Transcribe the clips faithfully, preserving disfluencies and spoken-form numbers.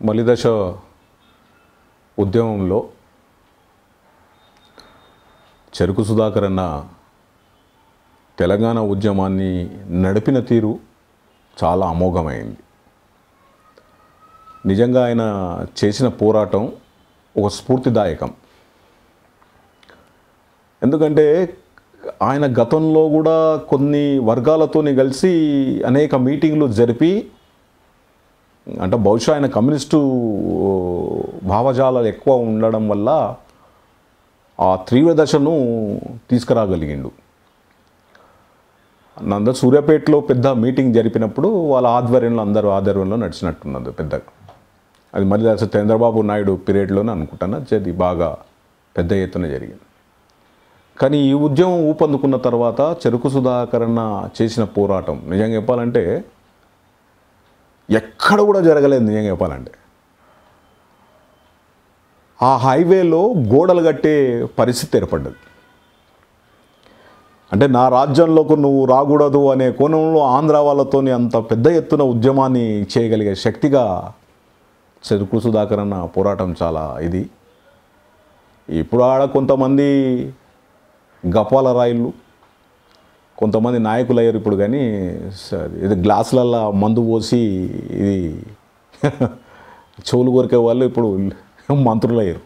మలిదశ ఉద్యమంలో చెరుకు సుధాకర్ అన్న తెలంగాణ ఉద్యమాన్ని నడిపిన తీరు చాలా అమోఘమైంది. నిజంగా ఆయన చేసిన పోరాటం ఒక స్ఫూర్తిదాయకం. ఎందుకంటే ఆయన గతంలో కూడా కొన్ని వర్గాలతోని కలిసి అనేక మీటింగ్లు జరిపి, అంటే బహుశా ఆయన కమ్యూనిస్టు భావజాలాలు ఎక్కువ ఉండడం వల్ల ఆ తీవ్ర దశను తీసుకురాగలిగిండు. నంద సూర్యాపేటలో పెద్ద మీటింగ్ జరిపినప్పుడు వాళ్ళ ఆధ్వర్యంలో అందరూ ఆధ్వర్యంలో నడిచినట్టున్నది పెద్దగా. అది మళ్ళీ అసలు చంద్రబాబు నాయుడు పీరియడ్లోనే అనుకుంటాను అది బాగా పెద్ద ఎత్తున జరిగింది. కానీ ఈ ఉద్యమం ఊపందుకున్న తర్వాత చెరుకు సుధాకర్ అన్న చేసిన పోరాటం నిజంగా చెప్పాలంటే ఎక్కడ కూడా జరగలేదు. నిజంగా చెప్పాలంటే ఆ హైవేలో గోడలు కట్టే పరిస్థితి ఏర్పడ్డది. అంటే నా రాజ్యంలోకి నువ్వు రాకూడదు అనే కోణంలో ఆంధ్ర వాళ్ళతోని అంత పెద్ద ఎత్తున ఉద్యమాన్ని చేయగలిగే శక్తిగా చెరుకు సుధాకర్ అన్న పోరాటం చాలా ఇది. ఇప్పుడు ఆడ కొంతమంది గపాల రాయిళ్ళు, కొంతమంది నాయకులు అయ్యారు ఇప్పుడు. కానీ ఇది గ్లాసులల్లో మందు పోసి ఇది చెవులు కొరికే వాళ్ళు ఇప్పుడు మంత్రులు అయ్యారు.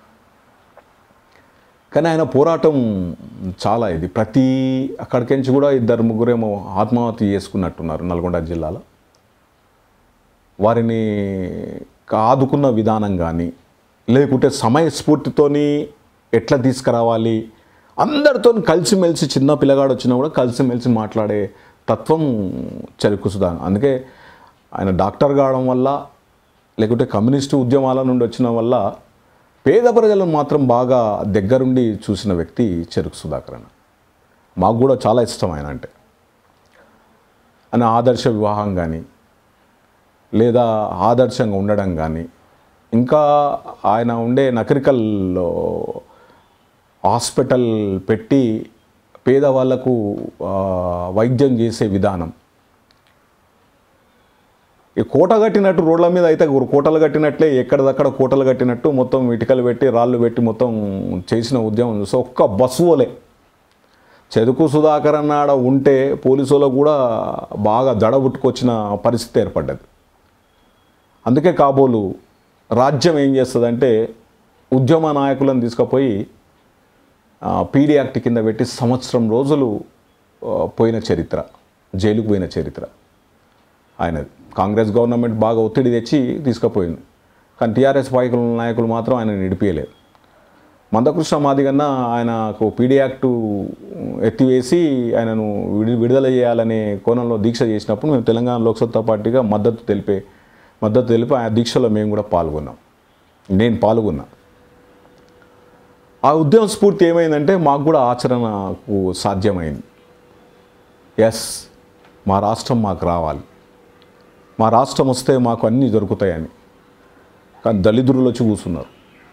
కానీ ఆయన పోరాటం చాలా ఇది. ప్రతి అక్కడికించి కూడా ఇద్దరు ముగ్గురేమో ఆత్మహత్య చేసుకున్నట్టున్నారు నల్గొండ జిల్లాలో. వారిని ఆదుకున్న విధానం కానీ, లేకుంటే సమయస్ఫూర్తితోని ఎట్లా తీసుకురావాలి, అందరితో కలిసిమెలిసి, చిన్న పిల్లగాడు వచ్చినా కూడా కలిసిమెలిసి మాట్లాడే తత్వం చెరుకు సుధాకర్. అందుకే ఆయన డాక్టర్ కావడం వల్ల, లేకుంటే కమ్యూనిస్టు ఉద్యమాల నుండి వచ్చిన వల్ల పేద ప్రజలను మాత్రం బాగా దగ్గరుండి చూసిన వ్యక్తి చెరుకు సుధాకర్ అన్న. మాకు కూడా చాలా ఇష్టం ఆయన అంటే. ఆయన ఆదర్శ వివాహం కానీ, లేదా ఆదర్శంగా ఉండడం కానీ, ఇంకా ఆయన ఉండే నకరికల్లో హాస్పిటల్ పెట్టి పేదవాళ్లకు వైద్యం చేసే విధానం, ఈ కోట కట్టినట్టు రోడ్ల మీద అయితే కోటలు కట్టినట్లే ఎక్కడిదక్కడ కోటలు కట్టినట్టు మొత్తం ఇటుకలు పెట్టి రాళ్ళు పెట్టి మొత్తం చేసిన ఉద్యమం చూస్తే ఒక్క బస్సు పోలే. చెరుకు సుధాకర్ అన్నాడ ఉంటే పోలీసులకు కూడా బాగా దడబుట్టుకొచ్చిన పరిస్థితి ఏర్పడ్డది. అందుకే కాబోలు రాజ్యం ఏం చేస్తుందంటే ఉద్యమ నాయకులను తీసుకుపోయి పీడీ యాక్ట్ కింద పెట్టి సంవత్సరం రోజులు పోయిన చరిత్ర, జైలుకు పోయిన చరిత్ర ఆయనది. కాంగ్రెస్ గవర్నమెంట్ బాగా ఒత్తిడి తెచ్చి తీసుకుపోయింది. కానీ టీఆర్ఎస్ నాయకులు నాయకులు మాత్రం ఆయన నిడిపియలేదు. మందకృష్ణ మాదిగన్న ఆయనకు పీడీ యాక్టు ఎత్తివేసి ఆయనను విడి విడుదల చేయాలనే కోణంలో దీక్ష చేసినప్పుడు మేము తెలంగాణ లోక్సత్తా పార్టీగా మద్దతు తెలిపే మద్దతు తెలిపి ఆ దీక్షలో మేము కూడా పాల్గొన్నాం. నేను పాల్గొన్నా. ఆ ఉద్యమ స్ఫూర్తి ఏమైందంటే మాకు కూడా ఆచరణకు సాధ్యమైంది. ఎస్, మా రాష్ట్రం మాకు రావాలి, మా రాష్ట్రం వస్తే మాకు అన్నీ దొరుకుతాయని. కానీ దళితులు వచ్చి కూర్చున్నారు.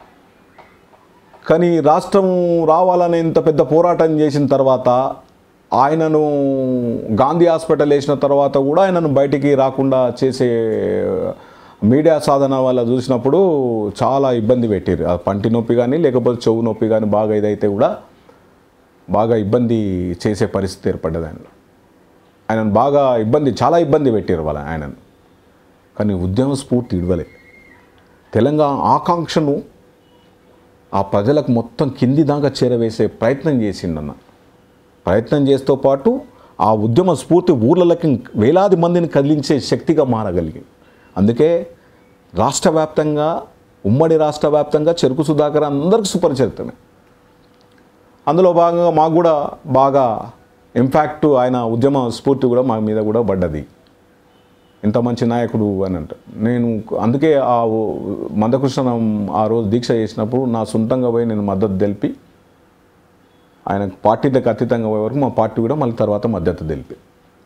కానీ రాష్ట్రం రావాలనే ఇంత పెద్ద పోరాటం చేసిన తర్వాత, ఆయనను గాంధీ హాస్పిటల్ వేసిన తర్వాత కూడా ఆయనను బయటికి రాకుండా చేసే మీడియా సాధన వల్ల చూసినప్పుడు చాలా ఇబ్బంది పెట్టారు. ఆ పంటి నొప్పి కానీ, లేకపోతే చెవు నొప్పి కానీ బాగా ఇదైతే కూడా బాగా ఇబ్బంది చేసే పరిస్థితి ఏర్పడ్డది. ఆయన ఆయనను బాగా ఇబ్బంది చాలా ఇబ్బంది పెట్టారు వాళ్ళ ఆయనను. కానీ ఉద్యమ స్ఫూర్తి ఇవ్వలే. తెలంగాణ ఆకాంక్షను ఆ ప్రజలకు మొత్తం కింది దాకా చేరవేసే ప్రయత్నం చేసిండన్న. ప్రయత్నం చేస్తూ పాటు ఆ ఉద్యమ స్ఫూర్తి ఊర్లకి వేలాది మందిని కదిలించే శక్తిగా మారగలిగింది. అందుకే రాష్ట్ర వ్యాప్తంగా, ఉమ్మడి రాష్ట్ర వ్యాప్తంగా చెరుకు సుధాకర్ అందరికీ సుపరిచితమే. అందులో భాగంగా మాకు కూడా బాగా ఇంపాక్ట్ ఆయన ఉద్యమ స్ఫూర్తి కూడా మా మీద కూడా పడ్డది. ఇంత మంచి నాయకుడు అని అంట. నేను అందుకే ఆ మందకృష్ణ ఆ రోజు దీక్ష చేసినప్పుడు నా సొంతంగా పోయి నేను మద్దతు తెలిపి, ఆయన పార్టీలకు అతీతంగా పోయే వరకు మా పార్టీ కూడా మళ్ళీ తర్వాత మద్దతు తెలిపి.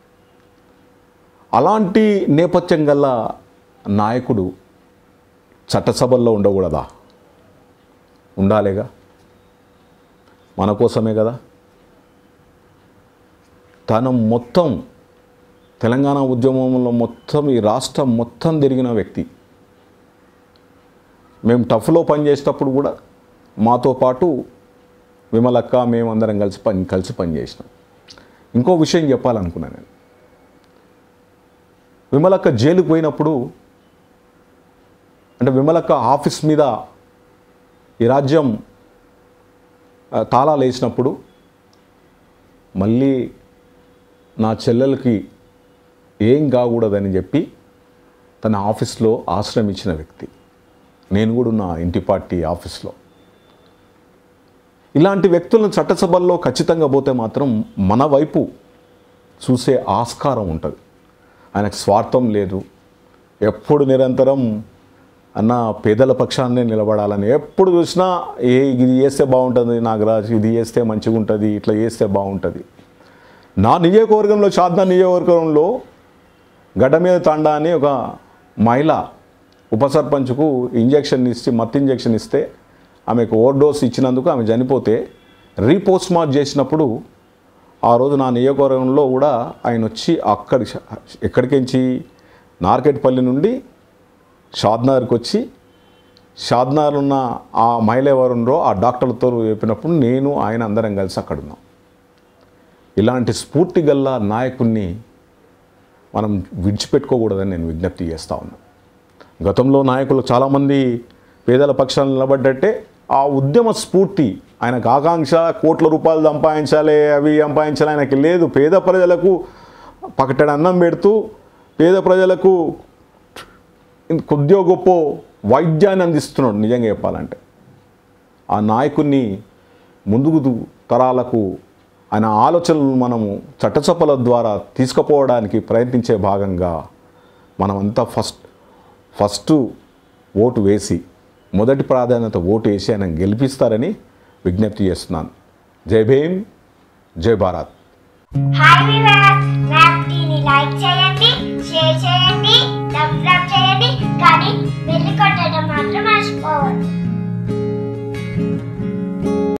అలాంటి నేపథ్యం గల నాయకుడు చట్టసభల్లో ఉండకూడదా? ఉండాలిగా, మన కోసమే కదా. తను మొత్తం తెలంగాణ ఉద్యమంలో మొత్తం ఈ రాష్ట్రం మొత్తం తిరిగిన వ్యక్తి. మేము టఫ్లో పనిచేసేటప్పుడు కూడా మాతో పాటు విమలక్క మేమందరం కలిసి పని కలిసి పనిచేసినాం. ఇంకో విషయం చెప్పాలనుకున్నాను నేను. విమలక్క జైలుకు పోయినప్పుడు, అంటే విమలక్క ఆఫీస్ మీద ఈ రాజ్యం తాళాలు వేసినప్పుడు మళ్ళీ నా చెల్లెలకి ఏం కాకూడదని చెప్పి తన ఆఫీస్లో ఆశ్రయం ఇచ్చిన వ్యక్తి. నేను కూడా నా ఇంటి పార్టీ ఆఫీస్లో. ఇలాంటి వ్యక్తులను చట్టసభల్లో ఖచ్చితంగా పోతే మాత్రం మన వైపు చూసే ఆస్కారం ఉంటుంది. ఆయనకు స్వార్థం లేదు. ఎప్పుడు నిరంతరం అన్న పేదల పక్షాన్నే నిలబడాలని, ఎప్పుడు చూసినా ఏ ఇది చేస్తే బాగుంటుంది నాగరాజు, ఇది చేస్తే మంచిగా ఉంటుంది, ఇట్లా చేస్తే బాగుంటుంది. నా నియోజకవర్గంలో, షాద్నా నియోజకవర్గంలో గడ్డ మీద తాండా అని ఒక మహిళ ఉప సర్పంచ్కు ఇంజెక్షన్ ఇచ్చి మత్తు ఇంజెక్షన్ ఇస్తే ఆమెకు ఓవర్ డోస్ ఇచ్చినందుకు ఆమె చనిపోతే రీపోస్ట్ మార్క్ చేసినప్పుడు ఆ రోజు నా నియోజకవర్గంలో కూడా ఆయన వచ్చి అక్కడి ఎక్కడికించి నార్కెట్పల్లి నుండి షాద్నగర్కి వచ్చి షాద్నగర్ ఉన్న ఆ మహిళ ఎవరున్నారో ఆ డాక్టర్లతో చెప్పినప్పుడు నేను ఆయన అందరం కలిసి అక్కడ ఉన్నాం. ఇలాంటి స్ఫూర్తి గల్ల నాయకుడిని మనం విడిచిపెట్టుకోకూడదని నేను విజ్ఞప్తి చేస్తూ ఉన్నాను. గతంలో నాయకులు చాలామంది పేదల పక్షాలను నిలబడ్డట్టే ఆ ఉద్యమ స్ఫూర్తి, ఆయనకు ఆకాంక్ష కోట్ల రూపాయలు సంపాదించాలి, అవి సంపాదించాలి ఆయనకి లేదు. పేద ప్రజలకు పకటెడు అన్నం పెడుతూ పేద ప్రజలకు కొద్దిగా గొప్ప వైద్యాన్ని అందిస్తున్నాడు. నిజంగా చెప్పాలంటే ఆ నాయకుడిని ముందుకు తరాలకు ఆయన ఆలోచనలు మనము చట్టసభల ద్వారా తీసుకుపోవడానికి ప్రయత్నించే భాగంగా మనమంతా ఫస్ట్ ఫస్ట్ ఓటు వేసి మొదటి ప్రాధాన్యత ఓటు వేసి ఆయన గెలిపిస్తారని విజ్ఞప్తి చేస్తున్నాను. జై భీమ్, జై భారత్. హాయ్ వ్యూవర్స్, నా వీడియోని లైక్ చేయండి,